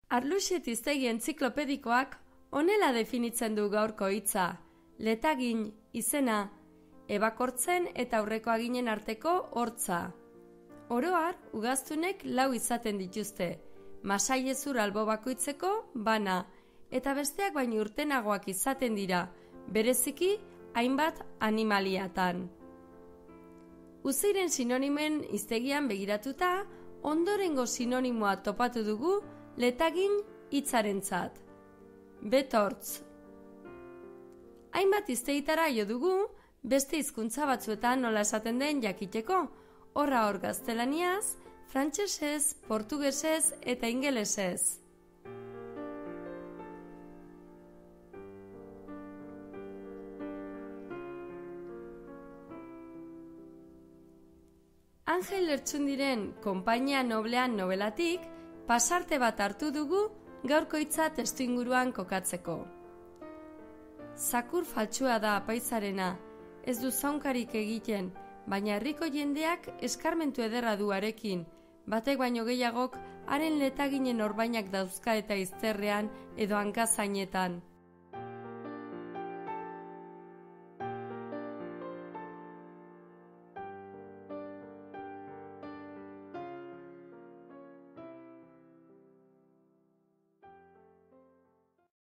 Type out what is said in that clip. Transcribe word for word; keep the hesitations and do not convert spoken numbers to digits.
Arluxet hiztegi entziklopedikoak honela definitzen du gaurko hitza, letagin izena, ebakortzen eta aurreko aginen arteko hortza. Oro har, ugaztunek lau izaten dituzte, masailezur albo bakoitzeko bana, eta besteak baino urtenagoak izaten dira, bereziki hainbat animaliatan. Uziren sinonimen hiztegian begiratuta, ondorengo sinonimoa topatu dugu letagin hitzarentzat. Betortz. Hainbat hiztegitara jo dugu, beste hizkuntza batzuetan nola esaten den jakiteko, horra hor gaztelaniaz, frantsesez, portugesez eta ingelesez. Angel Lertxundiren Konpainia Noblean nobelatik pasarte bat hartu dugu gaurko hitza testuinguruan kokatzeko. Zakur faltsua da apaizarena, ez du zaunkarik egiten, baina herriko jendeak eskarmentu ederra du harekin, batek baino gehiagok haren letaginen orbainak dauzka eta izterrean edo hankazainetan.